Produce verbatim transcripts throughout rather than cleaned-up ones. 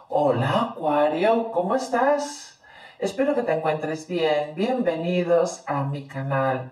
Hola Acuario, ¿cómo estás? Espero que te encuentres bien. Bienvenidos a mi canal.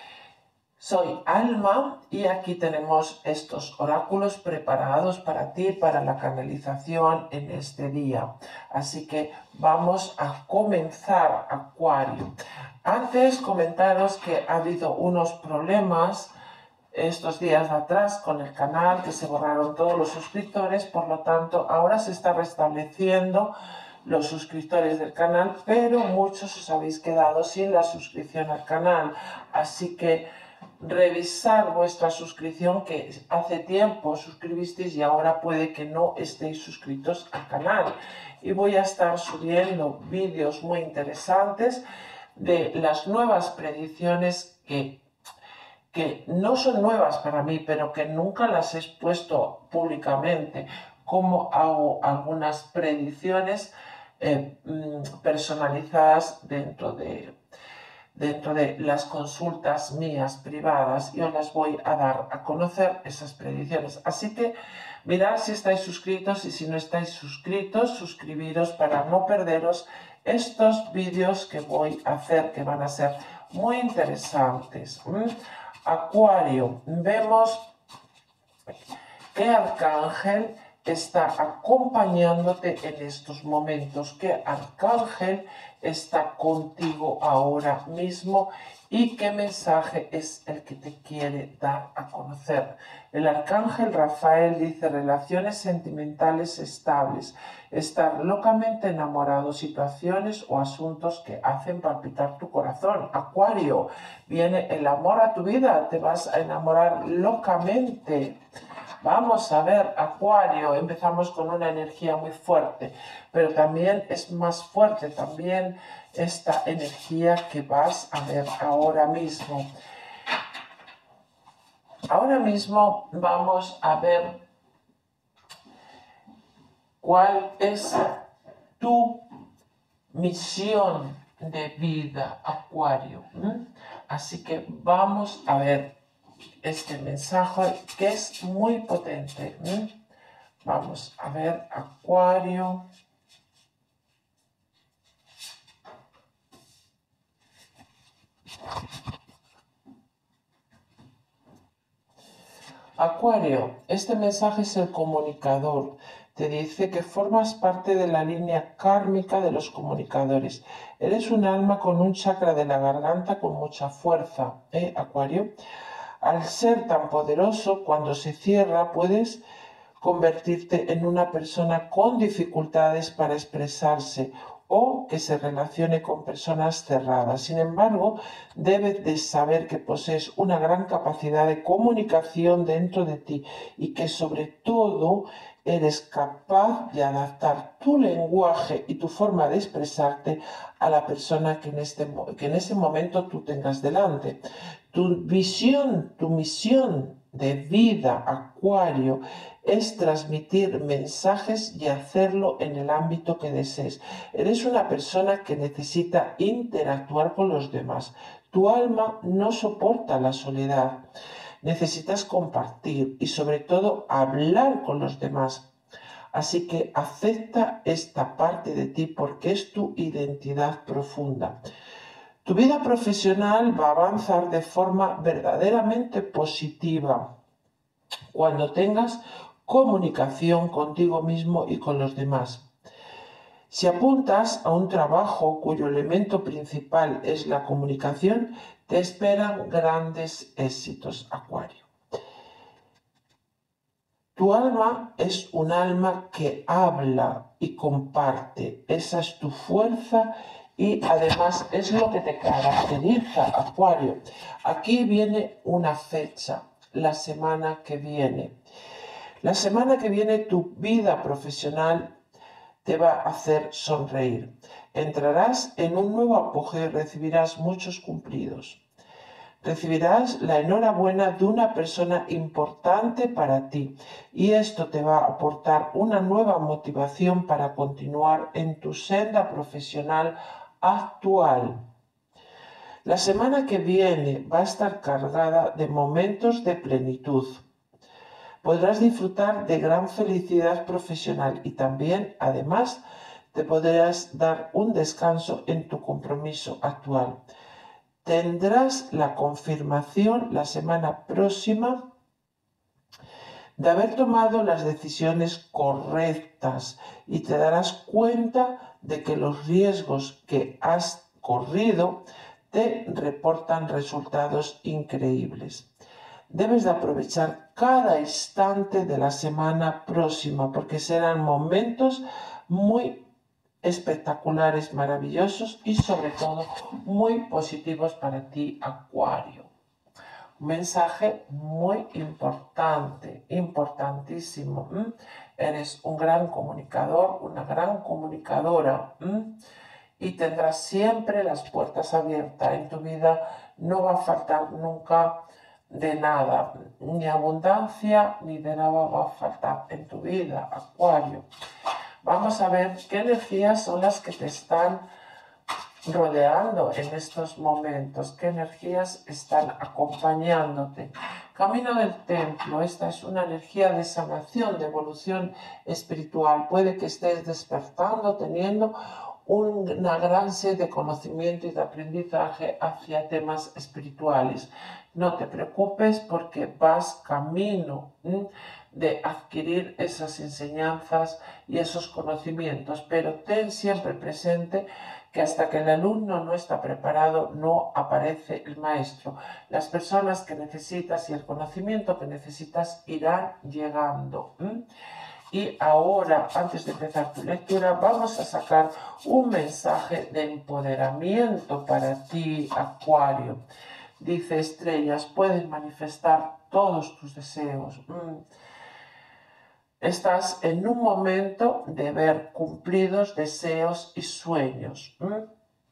Soy Alma y aquí tenemos estos oráculos preparados para ti, para la canalización en este día. Así que vamos a comenzar, Acuario. Antes comentaros que ha habido unos problemas estos días atrás con el canal, que se borraron todos los suscriptores, por lo tanto ahora se está restableciendo los suscriptores del canal, pero muchos os habéis quedado sin la suscripción al canal, así que revisar vuestra suscripción, que hace tiempo suscribisteis y ahora puede que no estéis suscritos al canal. Y voy a estar subiendo vídeos muy interesantes de las nuevas predicciones que que no son nuevas para mí, pero que nunca las he expuesto públicamente, como hago algunas predicciones eh, personalizadas dentro de, dentro de las consultas mías privadas, y os las voy a dar a conocer esas predicciones. Así que mirad si estáis suscritos, y si no estáis suscritos, suscribiros para no perderos estos vídeos que voy a hacer, que van a ser muy interesantes. ¿Mm? Acuario, vemos qué arcángel está acompañándote en estos momentos, qué arcángel está contigo ahora mismo y qué mensaje es el que te quiere dar a conocer. El arcángel Rafael dice: relaciones sentimentales estables, estar locamente enamorado, situaciones o asuntos que hacen palpitar tu corazón. Acuario, viene el amor a tu vida, te vas a enamorar locamente. Vamos a ver, Acuario, empezamos con una energía muy fuerte, pero también es más fuerte también esta energía que vas a ver ahora mismo. Ahora mismo vamos a ver cuál es tu misión de vida, Acuario. ¿Mm? Así que vamos a ver este mensaje que es muy potente. ¿Mm? Vamos a ver, Acuario. Acuario, este mensaje es el comunicador. Te dice que formas parte de la línea kármica de los comunicadores. Eres un alma con un chakra de la garganta con mucha fuerza, ¿eh, Acuario? Al ser tan poderoso, cuando se cierra, puedes convertirte en una persona con dificultades para expresarse o que se relacione con personas cerradas. Sin embargo, debes de saber que posees una gran capacidad de comunicación dentro de ti y que sobre todo eres capaz de adaptar tu lenguaje y tu forma de expresarte a la persona que en, este, que en ese momento tú tengas delante. Tu visión, tu misión de vida, Acuario, es transmitir mensajes y hacerlo en el ámbito que desees. Eres una persona que necesita interactuar con los demás. Tu alma no soporta la soledad. Necesitas compartir y sobre todo hablar con los demás. Así que acepta esta parte de ti porque es tu identidad profunda. Tu vida profesional va a avanzar de forma verdaderamente positiva cuando tengas comunicación contigo mismo y con los demás. Si apuntas a un trabajo cuyo elemento principal es la comunicación, te esperan grandes éxitos, Acuario. Tu alma es un alma que habla y comparte. Esa es tu fuerza y además es lo que te caracteriza, Acuario. Aquí viene una fecha, la semana que viene. La semana que viene tu vida profesional te va a hacer sonreír. Entrarás en un nuevo apogeo y recibirás muchos cumplidos. Recibirás la enhorabuena de una persona importante para ti y esto te va a aportar una nueva motivación para continuar en tu senda profesional actual. La semana que viene va a estar cargada de momentos de plenitud. Podrás disfrutar de gran felicidad profesional y también, además, te podrás dar un descanso en tu compromiso actual. Tendrás la confirmación la semana próxima de haber tomado las decisiones correctas y te darás cuenta de que los riesgos que has corrido te reportan resultados increíbles. Debes de aprovechar cada instante de la semana próxima porque serán momentos muy espectaculares, maravillosos y sobre todo muy positivos para ti, Acuario. Un mensaje muy importante, importantísimo. ¿m? Eres un gran comunicador, una gran comunicadora. ¿m? Y tendrás siempre las puertas abiertas. En tu vida no va a faltar nunca de nada, ni abundancia ni de nada va a faltar en tu vida, Acuario. Vamos a ver qué energías son las que te están rodeando en estos momentos, qué energías están acompañándote. Camino del templo, esta es una energía de sanación, de evolución espiritual. Puede que estés despertando, teniendo una gran sed de conocimiento y de aprendizaje hacia temas espirituales. No te preocupes porque vas camino ¿m? de adquirir esas enseñanzas y esos conocimientos, pero ten siempre presente que hasta que el alumno no está preparado no aparece el maestro. Las personas que necesitas y el conocimiento que necesitas irán llegando. ¿m? Y ahora, antes de empezar tu lectura, vamos a sacar un mensaje de empoderamiento para ti, Acuario. Dice: estrellas, puedes manifestar todos tus deseos. Mm. Estás en un momento de ver cumplidos deseos y sueños. ¿Mm?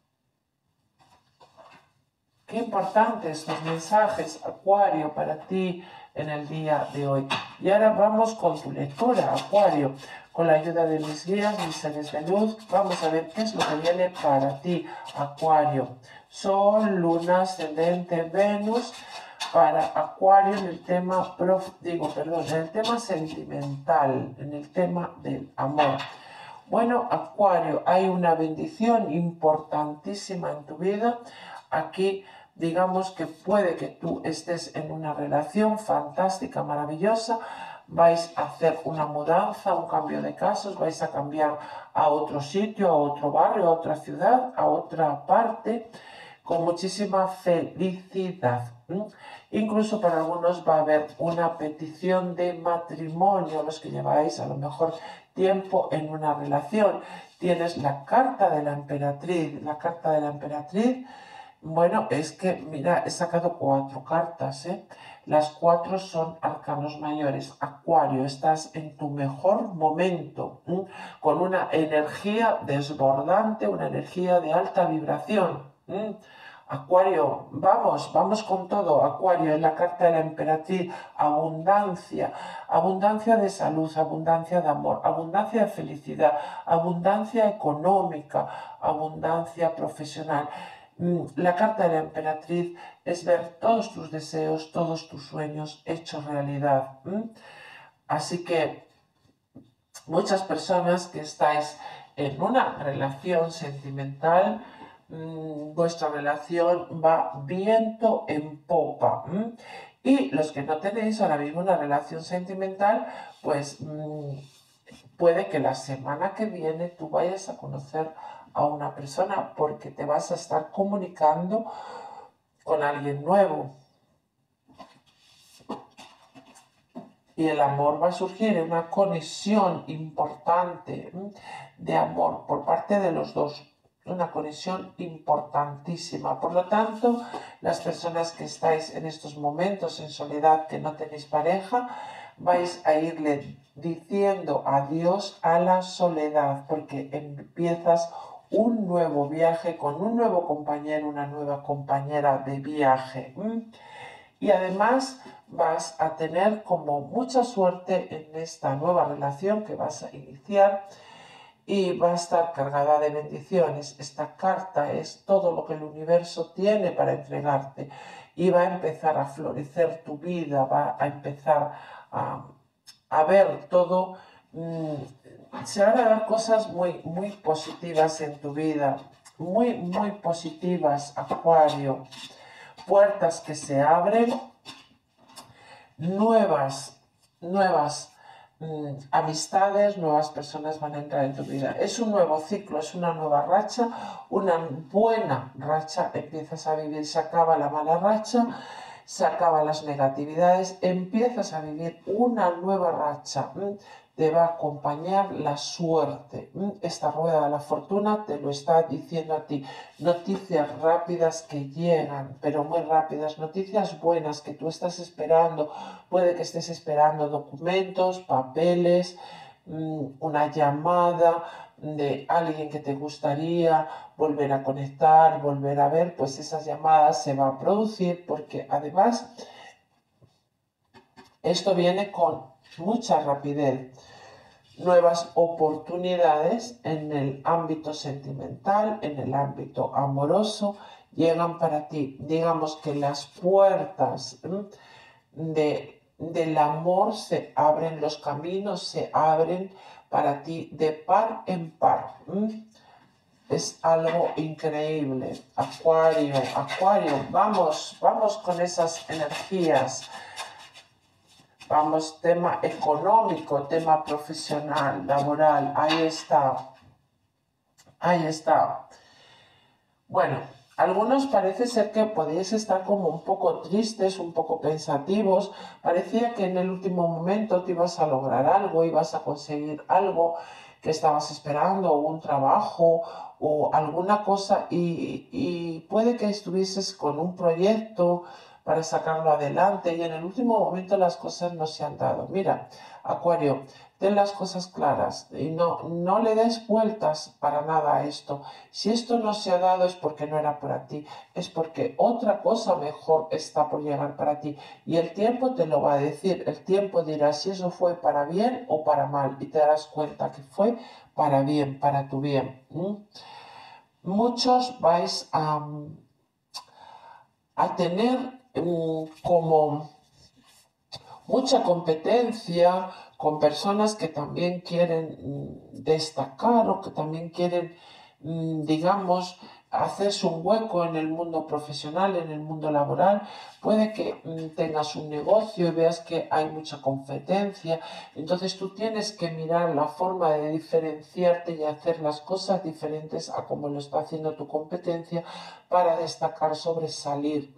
Qué importantes estos mensajes, Acuario, para ti en el día de hoy. Y ahora vamos con tu lectura, Acuario. Con la ayuda de mis guías, mis seres de luz, vamos a ver qué es lo que viene para ti, Acuario. Sol, Luna, Ascendente, Venus, para Acuario en el tema, prof, digo, perdón, en el tema sentimental, en el tema del amor. Bueno, Acuario, hay una bendición importantísima en tu vida. Aquí, digamos que puede que tú estés en una relación fantástica, maravillosa. Vais a hacer una mudanza, un cambio de casos, vais a cambiar a otro sitio, a otro barrio, a otra ciudad, a otra parte, con muchísima felicidad. ¿Mm? Incluso para algunos va a haber una petición de matrimonio, los que lleváis a lo mejor tiempo en una relación. Tienes la carta de la emperatriz. La carta de la emperatriz, bueno, es que, mira, he sacado cuatro cartas, ¿eh? Las cuatro son arcanos mayores. Acuario, estás en tu mejor momento, ¿eh? Con una energía desbordante, una energía de alta vibración. ¿eh? Acuario, vamos, vamos con todo. Acuario, en la carta de la emperatriz, abundancia, abundancia de salud, abundancia de amor, abundancia de felicidad, abundancia económica, abundancia profesional. La carta de la emperatriz es ver todos tus deseos, todos tus sueños hechos realidad. Así que muchas personas que estáis en una relación sentimental, vuestra relación va viento en popa. Y los que no tenéis ahora mismo una relación sentimental, pues puede que la semana que viene tú vayas a conocer a una persona porque te vas a estar comunicando con alguien nuevo. Y el amor va a surgir, una conexión importante de amor por parte de los dos. Una conexión importantísima. Por lo tanto, las personas que estáis en estos momentos en soledad, que no tenéis pareja, vais a irle diciendo adiós a la soledad, porque empiezas un nuevo viaje con un nuevo compañero, una nueva compañera de viaje. Y además vas a tener como mucha suerte en esta nueva relación que vas a iniciar y va a estar cargada de bendiciones. Esta carta es todo lo que el universo tiene para entregarte y va a empezar a florecer tu vida, va a empezar a a ver todo, mmm, se van a dar cosas muy, muy positivas en tu vida, muy, muy positivas, Acuario. Puertas que se abren, nuevas, nuevas mmm, amistades, nuevas personas van a entrar en tu vida. Es un nuevo ciclo, es una nueva racha, una buena racha, empiezas a vivir, se acaba la mala racha, se acaban las negatividades, empiezas a vivir una nueva racha. Te va a acompañar la suerte. Esta rueda de la fortuna te lo está diciendo a ti. Noticias rápidas que llegan, pero muy rápidas. Noticias buenas que tú estás esperando. Puede que estés esperando documentos, papeles, una llamada de alguien que te gustaría volver a conectar, volver a ver, pues esas llamadas se van a producir porque además esto viene con mucha rapidez. Nuevas oportunidades en el ámbito sentimental, en el ámbito amoroso, llegan para ti. Digamos que las puertas de, del amor se abren, los caminos se abren para ti de par en par. Es algo increíble. Acuario, Acuario, vamos, vamos con esas energías. Vamos, tema económico, tema profesional, laboral, ahí está. Ahí está. Bueno, algunos parece ser que podéis estar como un poco tristes, un poco pensativos. Parecía que en el último momento te ibas a lograr algo, ibas a conseguir algo que estabas esperando, o un trabajo o alguna cosa, y, y puede que estuvieses con un proyecto para sacarlo adelante y en el último momento las cosas no se han dado. Mira, Acuario, ten las cosas claras y no, no le des vueltas para nada a esto. Si esto no se ha dado es porque no era para ti, es porque otra cosa mejor está por llegar para ti y el tiempo te lo va a decir. El tiempo dirá si eso fue para bien o para mal y te darás cuenta que fue para bien, para tu bien. ¿Mm? Muchos vais a, a tener um, como mucha competencia con personas que también quieren destacar o que también quieren, digamos, hacerse un hueco en el mundo profesional, en el mundo laboral. Puede que tengas un negocio y veas que hay mucha competencia. Entonces tú tienes que mirar la forma de diferenciarte y hacer las cosas diferentes a como lo está haciendo tu competencia para destacar, sobresalir.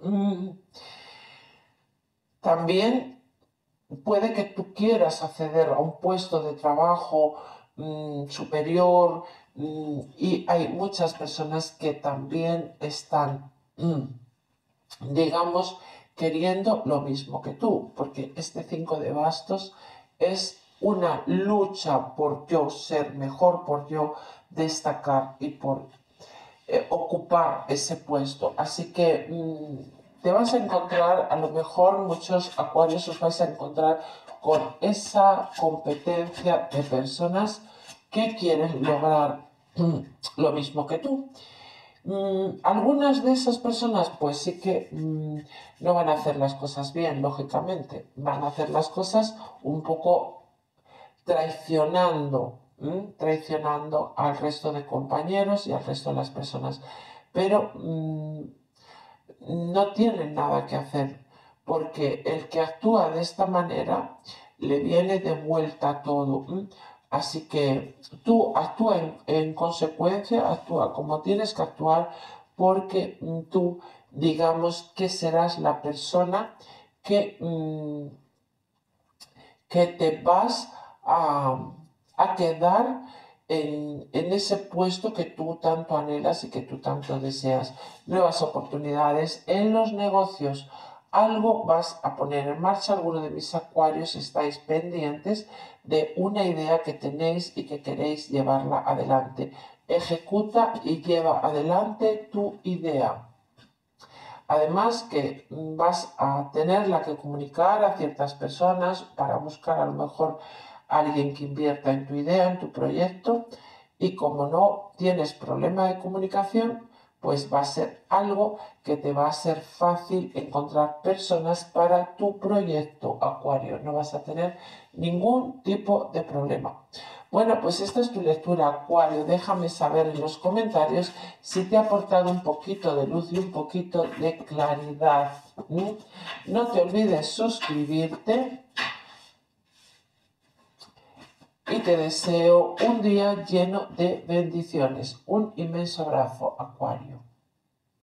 También puede que tú quieras acceder a un puesto de trabajo mmm, superior mmm, y hay muchas personas que también están, mmm, digamos, queriendo lo mismo que tú, porque este cinco de bastos es una lucha por yo ser mejor, por yo destacar y por eh, ocupar ese puesto. Así que mmm, te vas a encontrar, a lo mejor muchos acuarios os vais a encontrar con esa competencia de personas que quieren lograr mm, lo mismo que tú. Mm, algunas de esas personas pues sí que mm, no van a hacer las cosas bien, lógicamente. Van a hacer las cosas un poco traicionando, ¿m? traicionando al resto de compañeros y al resto de las personas. Pero mmm, no tienen nada que hacer, porque el que actúa de esta manera le viene de vuelta todo. ¿m? Así que tú actúa en, en consecuencia, actúa como tienes que actuar, porque mm, tú, digamos que serás la persona que, mm, que te vas a, a quedar en, en ese puesto que tú tanto anhelas y que tú tanto deseas. Nuevas oportunidades en los negocios. Algo vas a poner en marcha. Algunos de mis acuarios estáis pendientes de una idea que tenéis y que queréis llevarla adelante. Ejecuta y lleva adelante tu idea. Además que vas a tenerla que comunicar a ciertas personas para buscar a lo mejor a alguien que invierta en tu idea, en tu proyecto, y como no tienes problema de comunicación, pues va a ser algo que te va a ser fácil encontrar personas para tu proyecto, Acuario. No vas a tener ningún tipo de problema. Bueno, pues esta es tu lectura, Acuario. Déjame saber en los comentarios si te ha aportado un poquito de luz y un poquito de claridad. ¿Mm? No te olvides suscribirte y te deseo un día lleno de bendiciones. Un inmenso abrazo, Acuario.